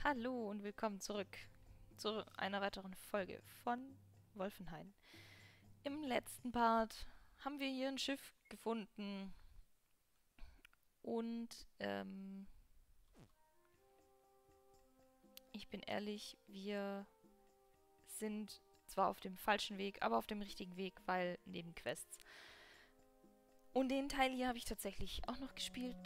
Hallo und willkommen zurück zu einer weiteren Folge von Wolfenhain. Im letzten Part haben wir hier ein Schiff gefunden und ich bin ehrlich, wir sind zwar auf dem falschen Weg, aber auf dem richtigen Weg, weil Nebenquests. Und den Teil hier habe ich tatsächlich auch noch gespielt,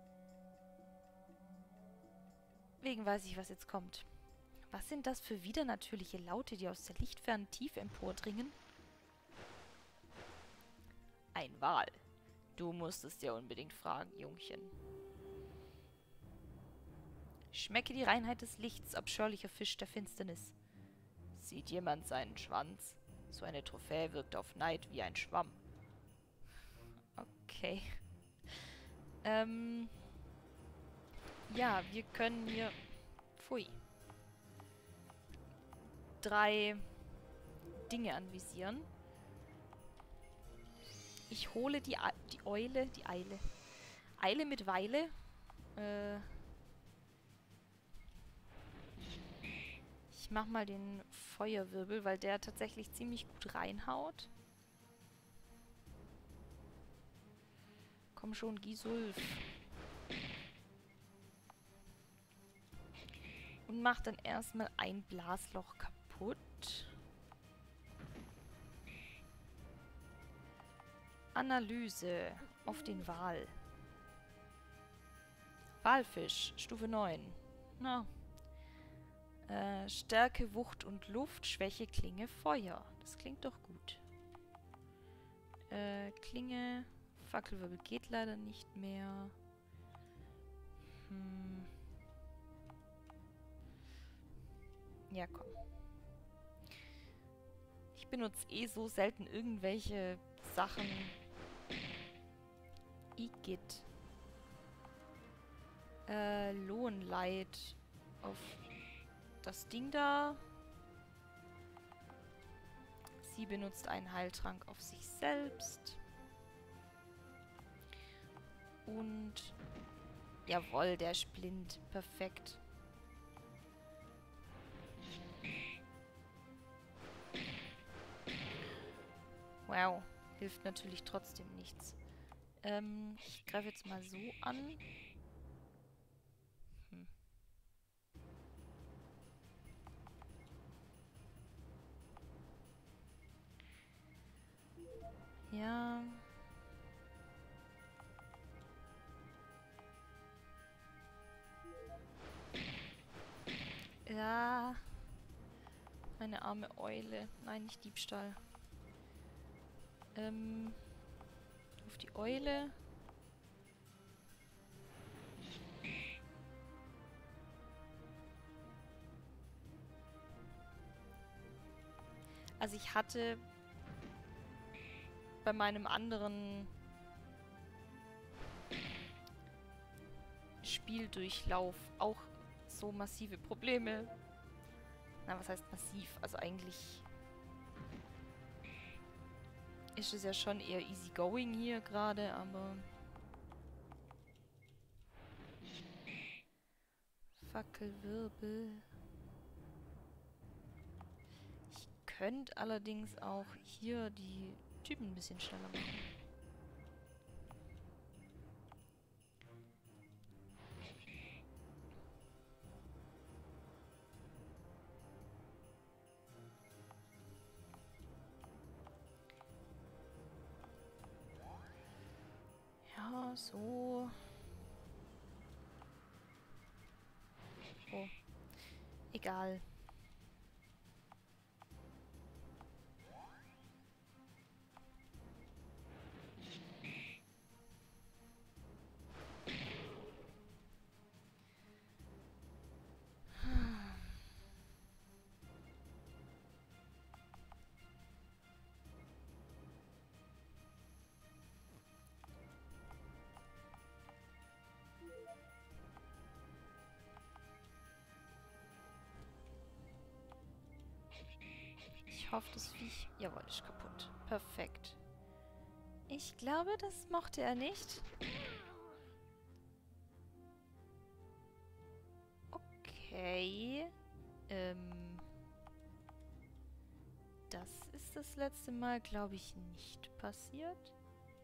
deswegen weiß ich, was jetzt kommt. Was sind das für widernatürliche Laute, die aus der lichtfernen Tiefe empordringen? Ein Wal. Du musst es dir unbedingt fragen, Jungchen. Schmecke die Reinheit des Lichts, abscheulicher Fisch der Finsternis. Sieht jemand seinen Schwanz? So eine Trophäe wirkt auf Neid wie ein Schwamm. Okay. Ja, wir können hier... Pfui. 3 Dinge anvisieren. Ich hole die Eule, die Eile. Eile mit Weile. Ich mach mal den Feuerwirbel, weil der tatsächlich ziemlich gut reinhaut. Komm schon, Gisulf. Und mach dann erstmal ein Blasloch kaputt. Analyse auf den Wal. Walfisch, Stufe 9. Na. Stärke, Wucht und Luft, Schwäche, Klinge, Feuer. Das klingt doch gut. Klinge, Fackelwirbel geht leider nicht mehr. Ja, komm. Ich benutze eh so selten irgendwelche Sachen. Igitt. Lohenleid auf das Ding da. Sie benutzt einen Heiltrank auf sich selbst. Und... Jawohl, der ist blind. Perfekt. Wow. Hilft natürlich trotzdem nichts. Ich greife jetzt mal so an. Ja. Ja. Meine arme Eule. Nein, nicht Diebstahl. Auf die Eule. Also ich hatte bei meinem anderen Spieldurchlauf auch so massive Probleme. Na, was heißt massiv? Also eigentlich ist es ja schon eher easygoing hier gerade, aber... Fackelwirbel. Ich könnte allerdings auch hier die Typen ein bisschen schneller machen. Ja, so. Oh. Egal. Ich hoffe, das Viech... Jawohl, ist kaputt. Perfekt. Ich glaube, das mochte er nicht. Okay. Das ist das letzte Mal, glaube ich, nicht passiert.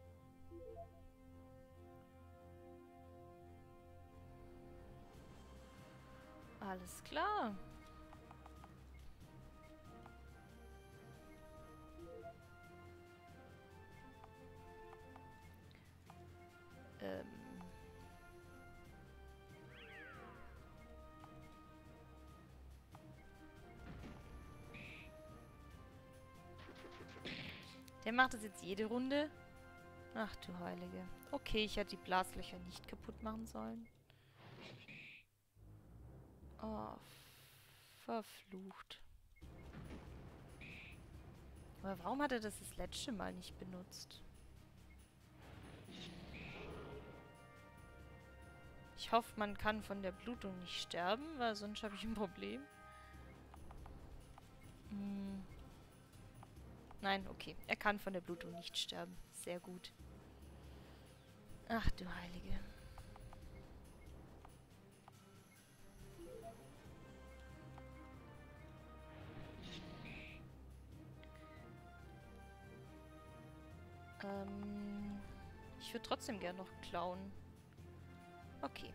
Alles klar. Ähm. Der macht das jetzt jede Runde. Ach du Heilige. Okay, ich hätte die Blaslöcher nicht kaputt machen sollen. Oh, verflucht. Aber warum hat er das letzte Mal nicht benutzt? Ich hoffe, man kann von der Blutung nicht sterben, weil sonst habe ich ein Problem. Hm. Nein, okay. Er kann von der Blutung nicht sterben. Sehr gut. Ach du Heilige. Ich würde trotzdem gern noch klauen. Okay.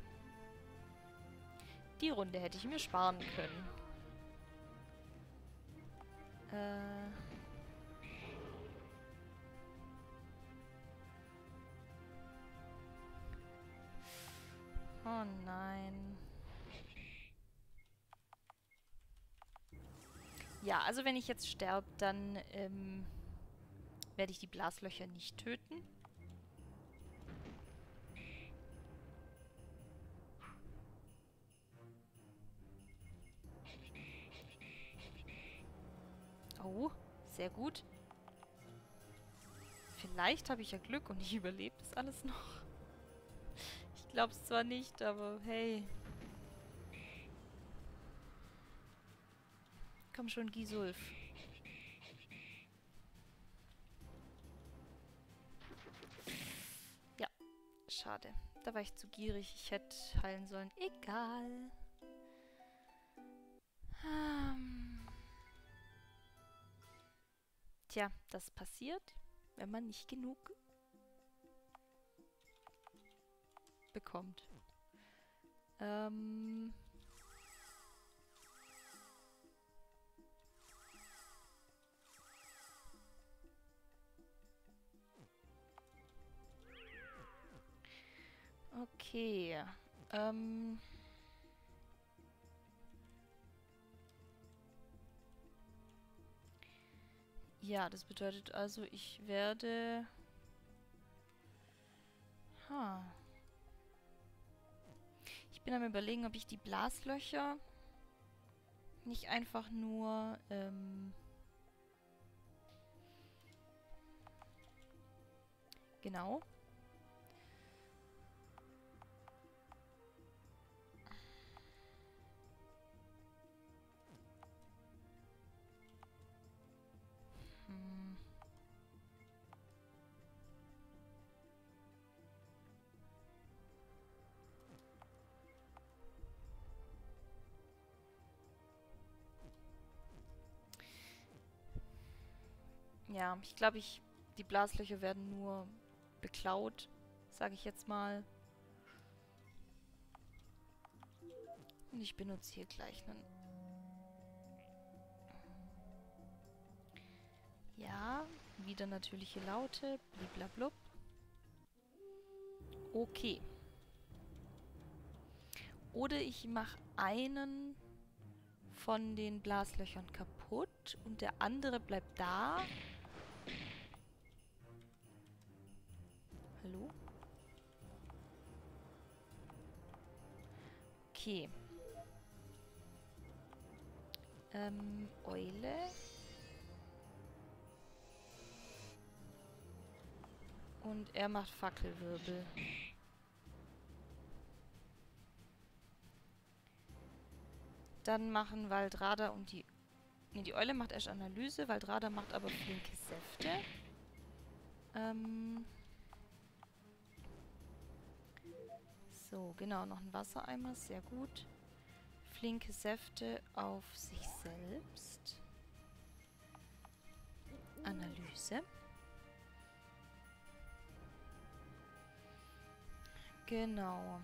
Die Runde hätte ich mir sparen können. Oh nein. Ja, also wenn ich jetzt sterbe, dann werde ich die Blaslöcher nicht töten. Oh, sehr gut. Vielleicht habe ich ja Glück und ich überlebe das alles noch. Ich glaube es zwar nicht, aber hey. Komm schon, Gisulf. Ja, schade. Da war ich zu gierig. Ich hätte heilen sollen. Egal. Tja, das passiert, wenn man nicht genug bekommt. Okay. Ja, das bedeutet also, ich werde... Ich bin am Überlegen, ob ich die Blaslöcher nicht einfach nur... Genau. Ja, ich glaube, die Blaslöcher werden nur beklaut, sage ich jetzt mal. Und ich benutze hier gleich einen... Ja, wieder natürliche Laute, bliblablub. Okay. Oder ich mache einen von den Blaslöchern kaputt und der andere bleibt da. Hallo? Okay. Eule. Und er macht Fackelwirbel. Dann machen Waldrada und die... Ne, die Eule macht erst Analyse, Waldrada macht aber flinke Säfte. So, genau, noch ein Wassereimer, sehr gut. flinke Säfte auf sich selbst. Analyse. Genau.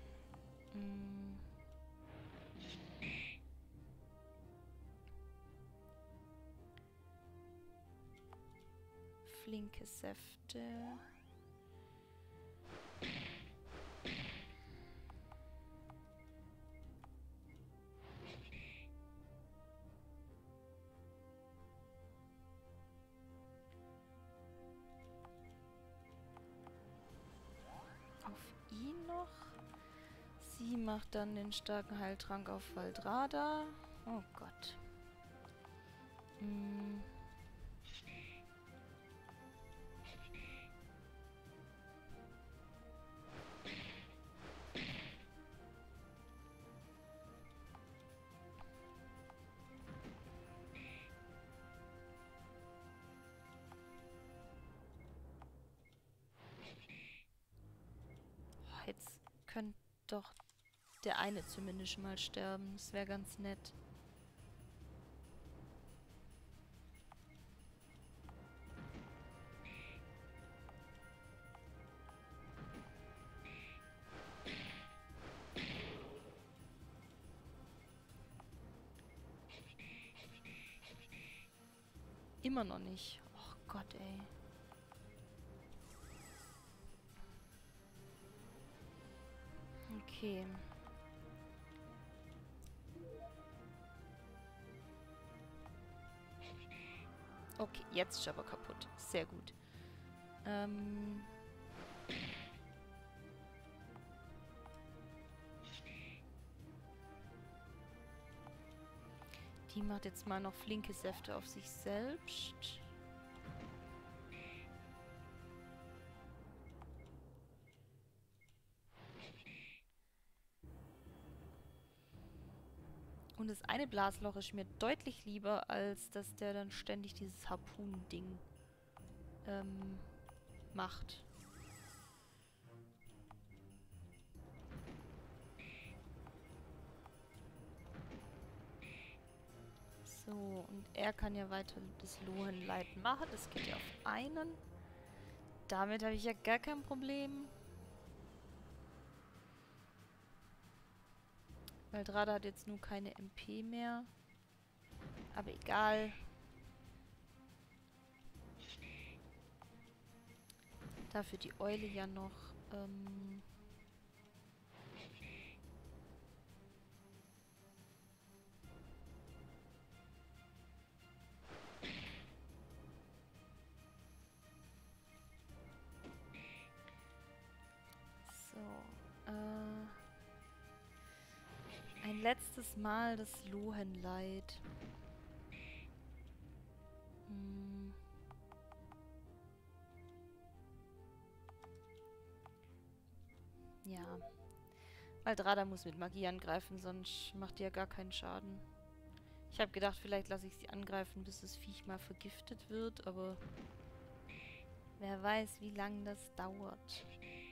Flinke Säfte. Auf ihn noch. Sie macht dann den starken Heiltrank auf Valdrada. Oh Gott. Jetzt könnte doch der eine zumindest mal sterben. Das wäre ganz nett. Immer noch nicht. Oh Gott, ey. Okay. Okay, jetzt ist aber kaputt. Sehr gut. Die macht jetzt mal noch flinke Säfte auf sich selbst. Und das eine Blasloch ist mir deutlich lieber, als dass der dann ständig dieses Harpunen-Ding macht. So, und er kann ja weiter das Lohenleid machen. Das geht ja auf einen. Damit habe ich ja gar kein Problem. Valdrada hat jetzt nur keine MP mehr. Aber egal. Dafür die Eule ja noch. So. Ein letztes Mal das Lohenleid. Ja. Valdrada muss mit Magie angreifen, sonst macht die ja gar keinen Schaden. Ich habe gedacht, vielleicht lasse ich sie angreifen, bis das Viech mal vergiftet wird, aber wer weiß, wie lange das dauert.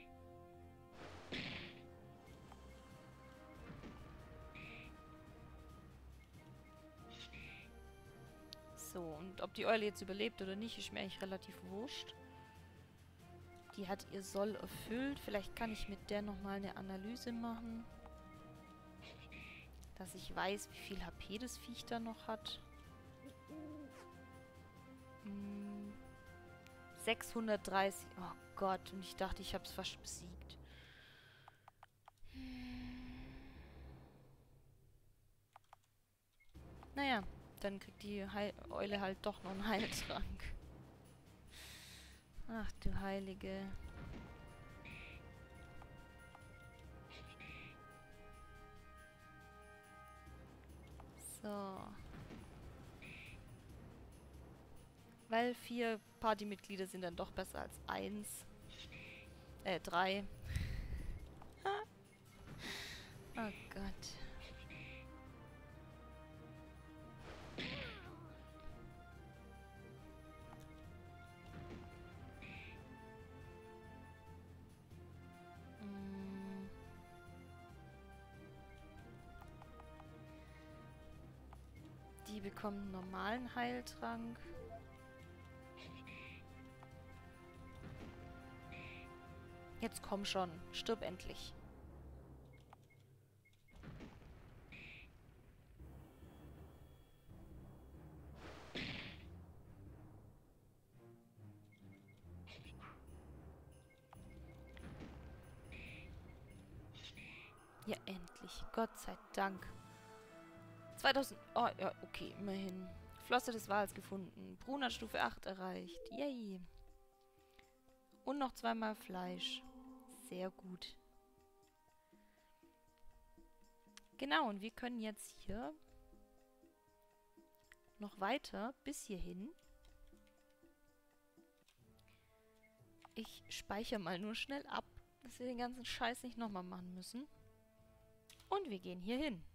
So, und ob die Eule jetzt überlebt oder nicht, ist mir eigentlich relativ wurscht. Die hat ihr Soll erfüllt. Vielleicht kann ich mit der nochmal eine Analyse machen. Dass ich weiß, wie viel HP das Viech da noch hat. 630. Oh Gott, und ich dachte, ich habe es fast besiegt. Naja, dann kriegt die Eule halt doch noch einen Heiltrank. Ach du Heilige. So. Weil 4 Partymitglieder sind dann doch besser als 1. 3. Oh Gott. Die bekommen einen normalen Heiltrank. Jetzt komm schon. Stirb endlich. Ja, endlich. Gott sei Dank. 2000... Oh, ja, okay, immerhin. Flosse des Wals gefunden. Brun hat Stufe 8 erreicht. Yay. Und noch 2-mal Fleisch. Sehr gut. Genau, und wir können jetzt hier noch weiter bis hierhin. Ich speichere mal nur schnell ab, dass wir den ganzen Scheiß nicht nochmal machen müssen. Und wir gehen hier hin.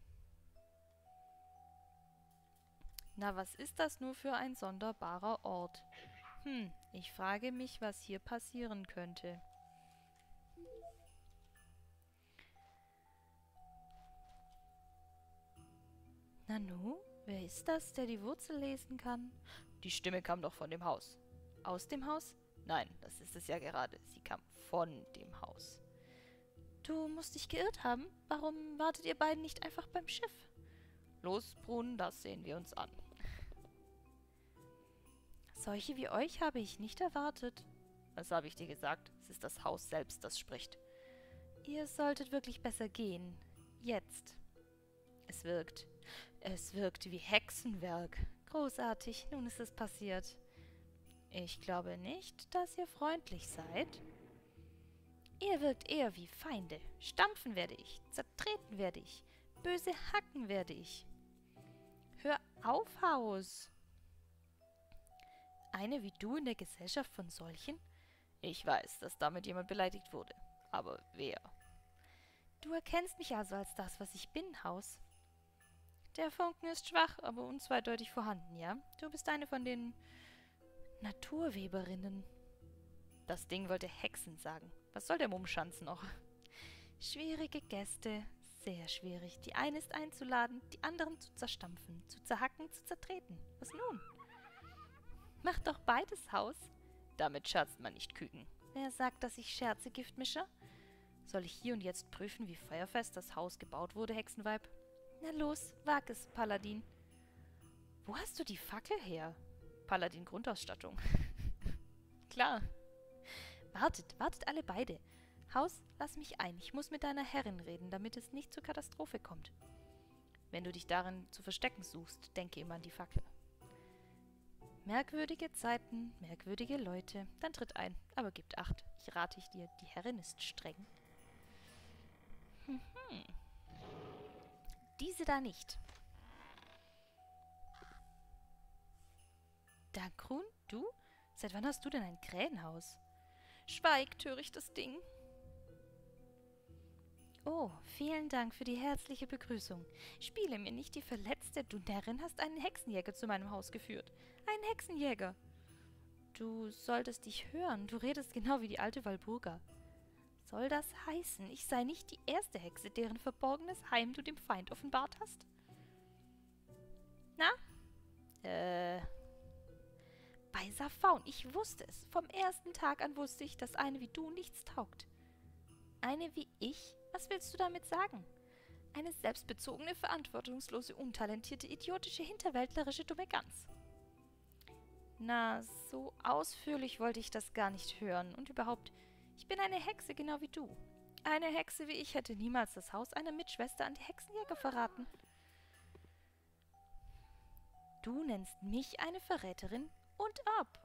Na, was ist das nur für ein sonderbarer Ort? Ich frage mich, was hier passieren könnte. Nanu, wer ist das, der die Wurzel lesen kann? Die Stimme kam doch von dem Haus. Aus dem Haus? Nein, das ist es ja gerade. Sie kam von dem Haus. Du musst dich geirrt haben. Warum wartet ihr beiden nicht einfach beim Schiff? Los, Brun, das sehen wir uns an. Solche wie euch habe ich nicht erwartet. Was habe ich dir gesagt? Es ist das Haus selbst, das spricht. Ihr solltet wirklich besser gehen. Jetzt. Es wirkt. Es wirkt wie Hexenwerk. Großartig, nun ist es passiert. Ich glaube nicht, dass ihr freundlich seid. Ihr wirkt eher wie Feinde. Stampfen werde ich, zertreten werde ich, böse hacken werde ich. Hör auf, Haus! Eine wie du in der Gesellschaft von solchen? Ich weiß, dass damit jemand beleidigt wurde. Aber wer? Du erkennst mich also als das, was ich bin, Haus. Der Funken ist schwach, aber unzweideutig vorhanden, ja? Du bist eine von den Naturweberinnen. Das Ding wollte Hexen sagen. Was soll der Mummschanz noch? Schwierige Gäste. Sehr schwierig. Die eine ist einzuladen, die anderen zu zerstampfen, zu zerhacken, zu zertreten. Was nun? Mach doch beides, Haus. Damit scherzt man nicht, Küken. Wer sagt, dass ich scherze, Giftmischer? Soll ich hier und jetzt prüfen, wie feuerfest das Haus gebaut wurde, Hexenweib? Na los, wag es, Paladin. Wo hast du die Fackel her? Paladin-Grundausstattung. Klar. Wartet alle beide. Haus, lass mich ein. Ich muss mit deiner Herrin reden, damit es nicht zur Katastrophe kommt. Wenn du dich darin zu verstecken suchst, denke immer an die Fackel. Merkwürdige Zeiten, merkwürdige Leute. Dann tritt ein, aber gebt Acht. Ich rate dir, die Herrin ist streng. Diese da nicht. Dankrun, du? Seit wann hast du denn ein Krähenhaus? Schweig, törichtes Ding. Oh, vielen Dank für die herzliche Begrüßung. Spiele mir nicht die Verletzte, du Närrin hast einen Hexenjäger zu meinem Haus geführt. Einen Hexenjäger. Du solltest dich hören, du redest genau wie die alte Walburga. Soll das heißen, ich sei nicht die erste Hexe, deren verborgenes Heim du dem Feind offenbart hast? Na? Bei Safaun, ich wusste es. Vom ersten Tag an wusste ich, dass eine wie du nichts taugt. Eine wie ich? Was willst du damit sagen? Eine selbstbezogene, verantwortungslose, untalentierte, idiotische, hinterwäldlerische dumme Gans. Na, so ausführlich wollte ich das gar nicht hören. Und überhaupt, ich bin eine Hexe, genau wie du. Eine Hexe wie ich hätte niemals das Haus einer Mitschwester an die Hexenjäger verraten. Du nennst mich eine Verräterin und ab.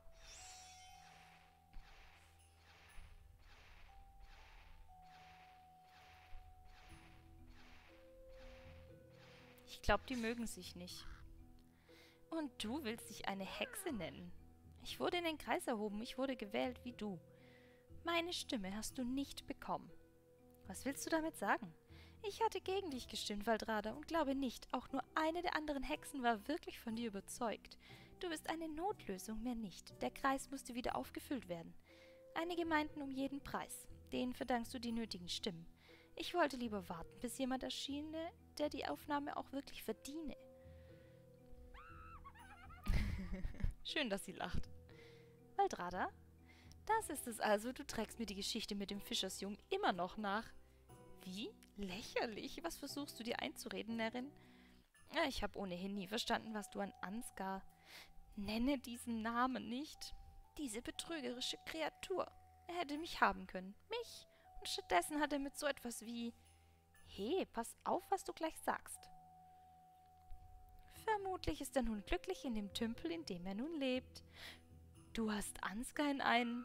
Ich glaube, die mögen sich nicht. Und du willst dich eine Hexe nennen? Ich wurde in den Kreis erhoben, ich wurde gewählt wie du. Meine Stimme hast du nicht bekommen. Was willst du damit sagen? Ich hatte gegen dich gestimmt, Waldrada, und glaube nicht, auch nur eine der anderen Hexen war wirklich von dir überzeugt. Du bist eine Notlösung, mehr nicht. Der Kreis musste wieder aufgefüllt werden. Einige meinten um jeden Preis. Denen verdankst du die nötigen Stimmen. Ich wollte lieber warten, bis jemand erschiene, der die Aufnahme auch wirklich verdiene. Schön, dass sie lacht. Waldrada, das ist es also. Du trägst mir die Geschichte mit dem Fischersjungen immer noch nach. Wie? Lächerlich. Was versuchst du dir einzureden, Närrin? Ich habe ohnehin nie verstanden, was du an Ansgar... Nenne diesen Namen nicht. Diese betrügerische Kreatur. Er hätte mich haben können. Mich. Und stattdessen hat er mit so etwas wie... Hey, pass auf, was du gleich sagst. Vermutlich ist er nun glücklich in dem Tümpel, in dem er nun lebt. Du hast Ansgar in einen...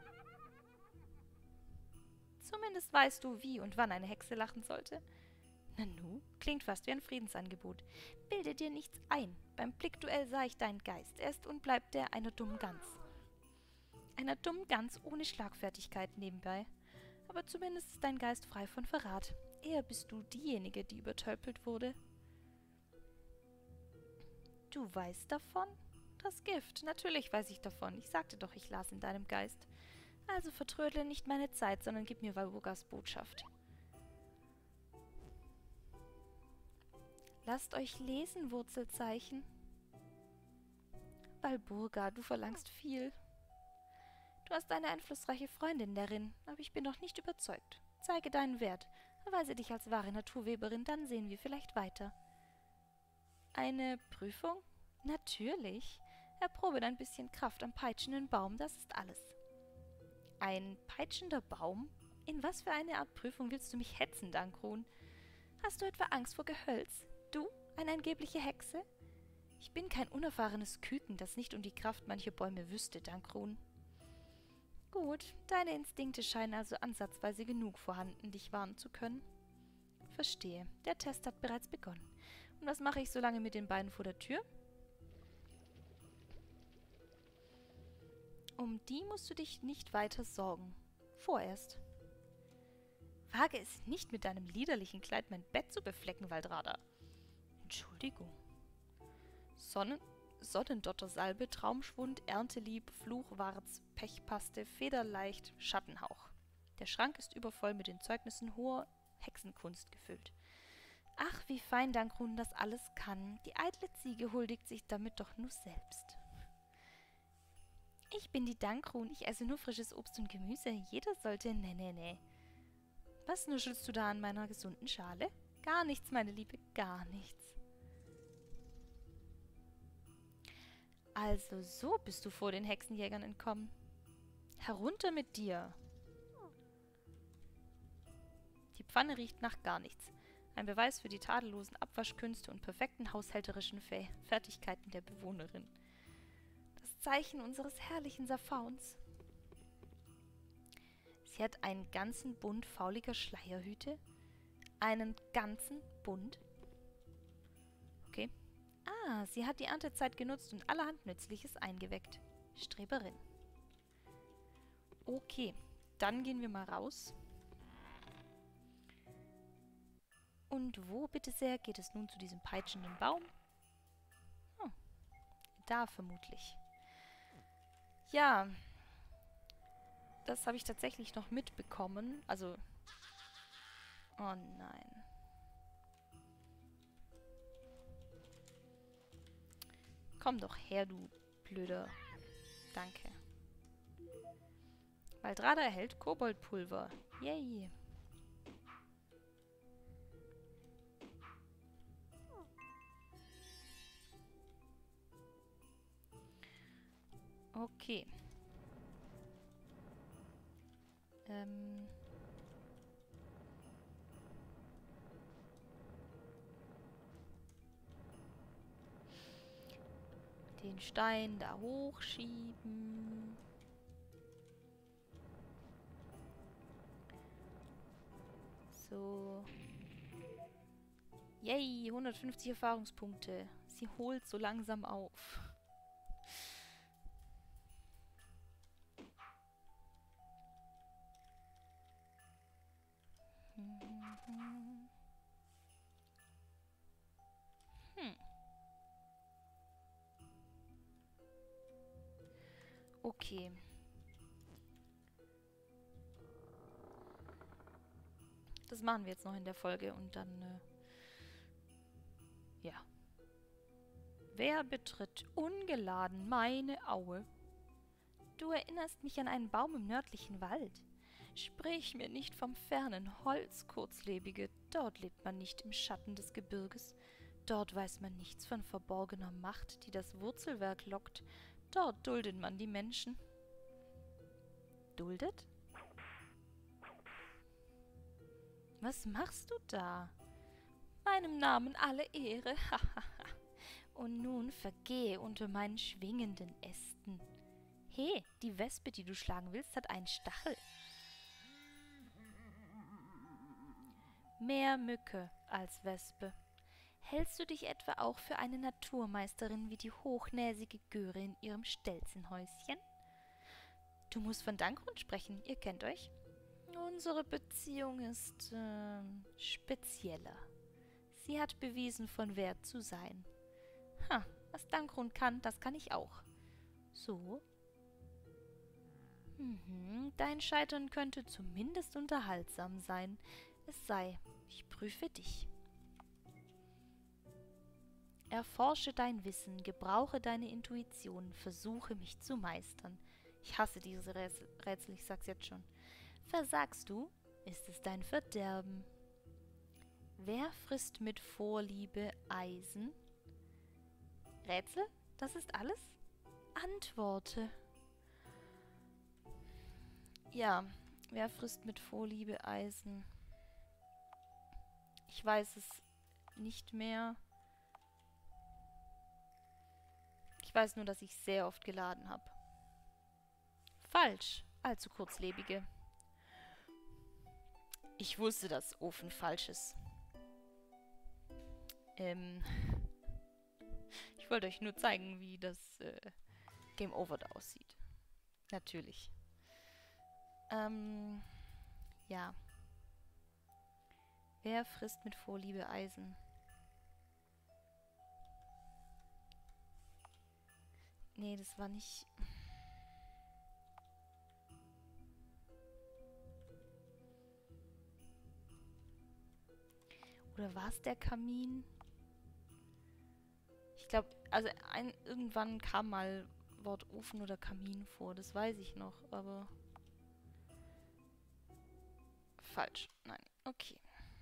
Zumindest weißt du, wie und wann eine Hexe lachen sollte. Nanu, klingt fast wie ein Friedensangebot. Bilde dir nichts ein. Beim Blickduell sah ich deinen Geist. Er ist und bleibt der einer dummen Gans. Einer dummen Gans ohne Schlagfertigkeit nebenbei. Aber zumindest ist dein Geist frei von Verrat. Eher bist du diejenige, die übertölpelt wurde. Du weißt davon? Das Gift. Natürlich weiß ich davon. Ich sagte doch, ich las in deinem Geist. Also vertrödle nicht meine Zeit, sondern gib mir Walburgas Botschaft. Lasst euch lesen, Wurzelzeichen. Walburga, du verlangst viel. Du hast eine einflussreiche Freundin darin, aber ich bin noch nicht überzeugt. Zeige deinen Wert, erweise dich als wahre Naturweberin, dann sehen wir vielleicht weiter. Eine Prüfung? Natürlich. Erprobe dein bisschen Kraft am peitschenden Baum, das ist alles. Ein peitschender Baum? In was für eine Art Prüfung willst du mich hetzen, Dankrun? Hast du etwa Angst vor Gehölz? Du, eine angebliche Hexe? Ich bin kein unerfahrenes Küken, das nicht um die Kraft mancher Bäume wüsste, Dankrun. Gut, deine Instinkte scheinen also ansatzweise genug vorhanden, dich warnen zu können. Verstehe, der Test hat bereits begonnen. Und was mache ich so lange mit den beiden vor der Tür? Um die musst du dich nicht weiter sorgen. Vorerst. Wage es nicht, mit deinem liederlichen Kleid mein Bett zu beflecken, Waldrada. Entschuldigung. Sonnendottersalbe, Traumschwund, Erntelieb, Fluchwarz, Pechpaste, Federleicht, Schattenhauch. Der Schrank ist übervoll mit den Zeugnissen hoher Hexenkunst gefüllt. Ach, wie fein Dankrun das alles kann. Die eitle Ziege huldigt sich damit doch nur selbst. Ich bin die Dankrun, ich esse nur frisches Obst und Gemüse. Jeder sollte... Nee. Was nuschelst du da an meiner gesunden Schale? Gar nichts, meine Liebe, gar nichts. Also so bist du vor den Hexenjägern entkommen. Herunter mit dir. Die Pfanne riecht nach gar nichts. Ein Beweis für die tadellosen Abwaschkünste und perfekten haushälterischen Fertigkeiten der Bewohnerin. Das Zeichen unseres herrlichen Safauns. Sie hat einen ganzen Bund fauliger Schleierhüte. Einen ganzen Bund. Okay. Ah, sie hat die Erntezeit genutzt und allerhand Nützliches eingeweckt. Streberin. Okay, dann gehen wir mal raus. Und wo, bitte sehr, geht es nun zu diesem peitschenden Baum? Da vermutlich. Ja, das habe ich tatsächlich noch mitbekommen. Also, oh nein. Komm doch her, du blöder. Danke. Waldrada erhält Koboldpulver. Yay. Okay. Den Stein da hochschieben. So. Yay, 150 Erfahrungspunkte. Sie holt so langsam auf. Okay. Das machen wir jetzt noch in der Folge und dann, ja, Wer betritt ungeladen meine Aue? Du erinnerst mich an einen Baum im nördlichen Wald. Sprich mir nicht vom fernen Holz, Kurzlebige, dort lebt man nicht im Schatten des Gebirges. Dort weiß man nichts von verborgener Macht, die das Wurzelwerk lockt. Dort duldet man die Menschen. Duldet? Was machst du da? Meinem Namen alle Ehre, hahaha. Und nun vergehe unter meinen schwingenden Ästen. He, die Wespe, die du schlagen willst, hat einen Stachel. Mehr Mücke als Wespe. Hältst du dich etwa auch für eine Naturmeisterin wie die hochnäsige Göre in ihrem Stelzenhäuschen? Du musst von Dankrund sprechen, ihr kennt euch. Unsere Beziehung ist spezieller. Sie hat bewiesen, von Wert zu sein. Was Dankrund kann, das kann ich auch. So? Dein Scheitern könnte zumindest unterhaltsam sein. Es sei, ich prüfe dich. Erforsche dein Wissen, gebrauche deine Intuition, versuche mich zu meistern. Ich hasse diese Rätsel, ich sag's jetzt schon. Versagst du, ist es dein Verderben. Wer frisst mit Vorliebe Eisen? Rätsel? Das ist alles? Antworte. Ja, wer frisst mit Vorliebe Eisen? Ich weiß es nicht mehr. Ich weiß nur, dass ich sehr oft geladen habe. Falsch. Allzu kurzlebige. Ich wusste, dass Ofen falsch ist. Ich wollte euch nur zeigen, wie das Game Over da aussieht. Natürlich. Ja. Wer frisst mit Vorliebe Eisen? Nee, das war nicht... Oder war es der Kamin? Ich glaube, also irgendwann kam mal Wort Ofen oder Kamin vor. Das weiß ich noch, aber... Falsch. Nein. Okay.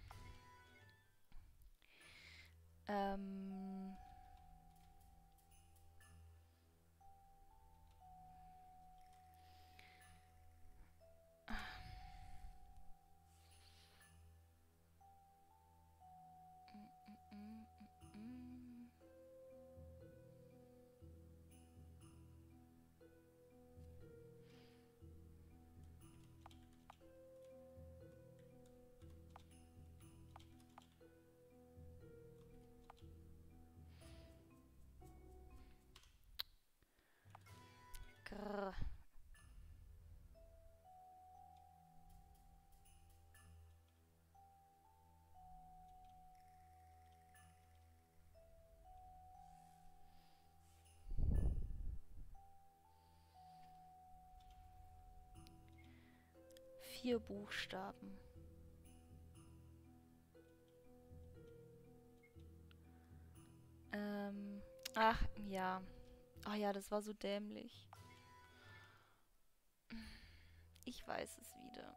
Grrr. Vier Buchstaben. Ach, ja. Ah ja, das war so dämlich. Ich weiß es wieder.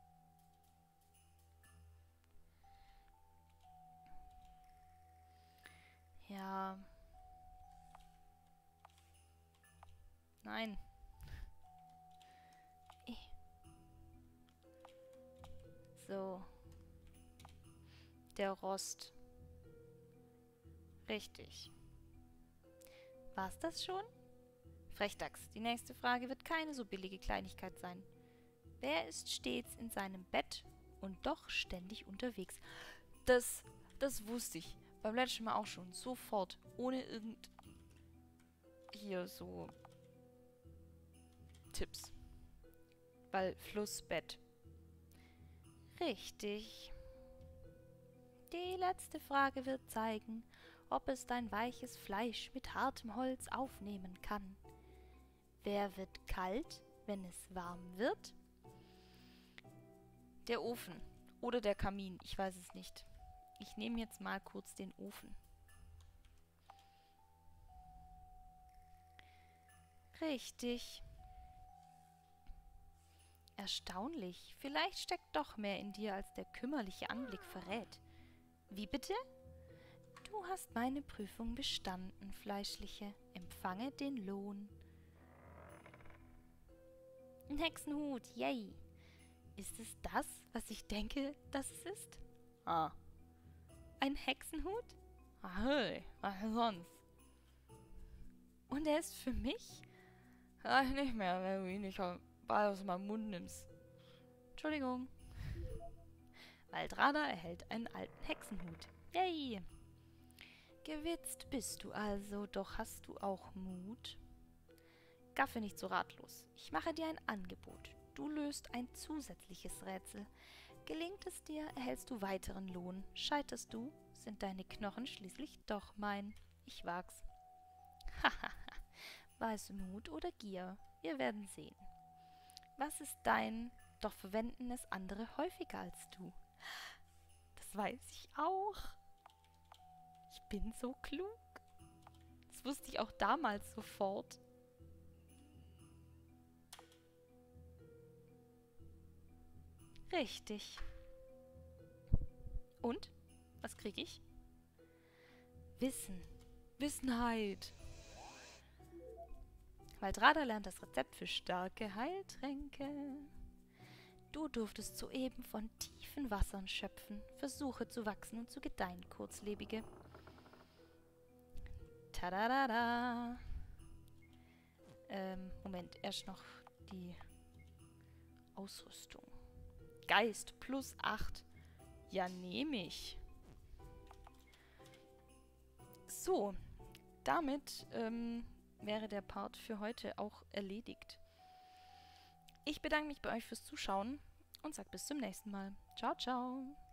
Ja. Nein. So. Der Rost. Richtig. War's das schon? Frechdachs, die nächste Frage wird keine so billige Kleinigkeit sein. Wer ist stets in seinem Bett und doch ständig unterwegs? Das wusste ich. Beim letzten Mal auch schon. Sofort. Ohne irgend... Hier so... Tipps. Weil Flussbett. Richtig. Die letzte Frage wird zeigen, ob es dein weiches Fleisch mit hartem Holz aufnehmen kann. Wer wird kalt, wenn es warm wird? Der Ofen oder der Kamin, ich weiß es nicht. Ich nehme jetzt mal kurz den Ofen. Richtig. Erstaunlich. Vielleicht steckt doch mehr in dir, als der kümmerliche Anblick verrät. Wie bitte? Du hast meine Prüfung bestanden, Fleischliche. Empfange den Lohn. Ein Hexenhut, yay! Ist es das, was ich denke, dass es ist? Ah. Ein Hexenhut? Ah, hey, was sonst? Und er ist für mich? Ach, nicht mehr, wenn du ihn nicht bald aus meinem Mund nimmst. Entschuldigung. Waldrada erhält einen alten Hexenhut. Yay! Gewitzt bist du also, doch hast du auch Mut? Gaffe nicht so ratlos. Ich mache dir ein Angebot. Du löst ein zusätzliches Rätsel. Gelingt es dir, erhältst du weiteren Lohn. Scheiterst du, sind deine Knochen schließlich doch mein. Ich wag's. Hahaha. War es Mut oder Gier? Wir werden sehen. Was ist dein, doch verwenden es andere häufiger als du? Das weiß ich auch. Ich bin so klug. Das wusste ich auch damals sofort. Richtig. Und? Was krieg ich? Wissen. Wissenheit. Waldrada lernt das Rezept für starke Heiltränke. Du durftest soeben von tiefen Wassern schöpfen. Versuche zu wachsen und zu gedeihen, Kurzlebige. Tadadada. Moment, erst noch die Ausrüstung. Geist plus 8. Ja, nehme ich. So, damit wäre der Part für heute auch erledigt. Ich bedanke mich bei euch fürs Zuschauen und sage bis zum nächsten Mal. Ciao, ciao.